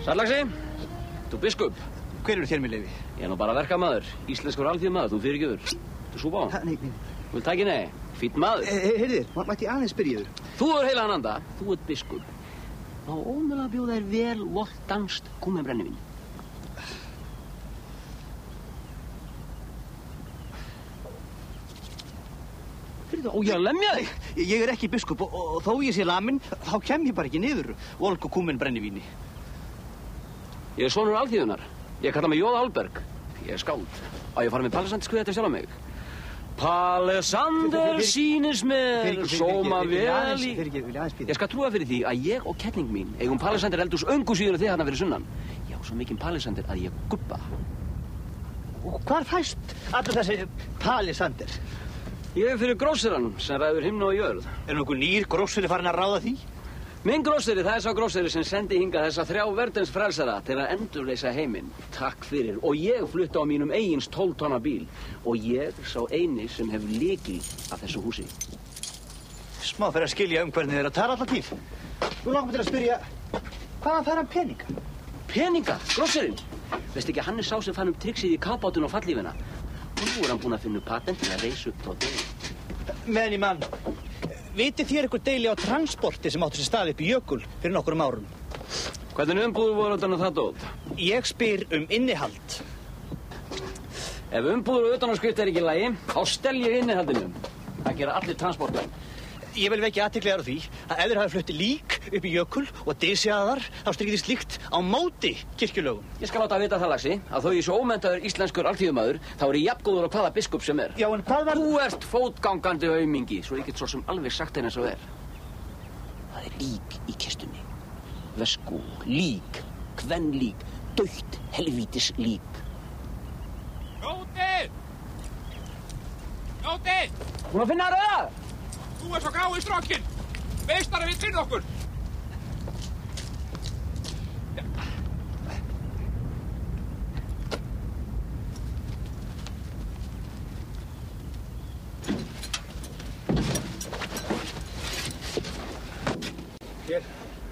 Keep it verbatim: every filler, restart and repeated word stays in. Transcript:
Sællaxi, þú biskup. Hver eru þér með leyfi? Ég er nú bara verkamaður, íslenskur alþýðumaður, þú fyrirgefur. Þú súpa á? Nei, nei. Þú vil taka nei? Fýtt maður. Heyrðir, mætti aðeins spyrja þér. Þú er heila hann anda, þú ert biskup. Má ómögulega bjóða þér vel volt danskt kúmenbrennivín. Fyrir þú, ó ég að lemja þig? Ég er ekki biskup og, og þó ég sé lamin, þá kem ég bara ekki niður volk og kúmenbrennivíni. Ég er sonur alþýðunar. Ég kalla mig Jóða Alberg. Ég er skáld. Á ég að fara með Palisander skrifa þetta sjálf á mig. Palisander sýnis mér, sóma vel í... Ég skal trúa fyrir því að ég og kettling mín eigum Palisander eldhús öngu síður þið þarna fyrir sunnan. Ég á svo mikinn Palisander að ég gubba. Og hvar fæst allur þessi Palisander? Ég er fyrir grósseran sem ræður himna og jörð. Er nokkuð nýr grósseri farin að ráða því? Minn grósseri, það er sá grósseri sem sendi hingað þessa þrjá verdens frelsara til að endurreisa heiminn. Takk fyrir. Og ég flutti á mínum eigins tólf tonna bíl. Og ég sá eini sem hefur lykil af þessu húsi. Smá fyrir að skilja um hvernig þeir að tala alltaf tíf. Nú langar mig til að spyrja, hvaðan fær hann peninga? Peninga? Grósserinn? Veist ekki að hann er sá sem fann um triksið í kábátun og fallífina? Og nú er hann búinn að finna patent til að reisa upp þá degi. Menni mann. Vitið þér eitthvað deili á transporti sem áttu sér stað upp í jökul fyrir nokkurum árum? Hvernig umbúður voru utan á það dót? Ég spyr um innihald. Ef umbúður og utanáskrift er ekki í lagi, þá stel ég innihaldinu. Það gera allir transportar. Ég vil vekja athygli á því að ef þeir hafi flutti lík upp í jökul og dysjaðar, þá strykir því slíkt á móti kirkjulögum. Ég skal láta að vita það, Laxi, að þó ég svo ómenntaður íslenskur alþýðumaður, þá er ég jafngóður á hvaða biskup sem er. Já, en hvað var... Þú ert fótgangandi aumingi, svo ég get svo sem alveg sagt henni eins og er. Það er lík í kistunni. Vesku, lík, kvenlík, dautt helvítis lík. Jóti! Jóti! Hún að finna rauða! Þú er svo grá í strókin! Meistari vill finna okkur! Ja. Hér,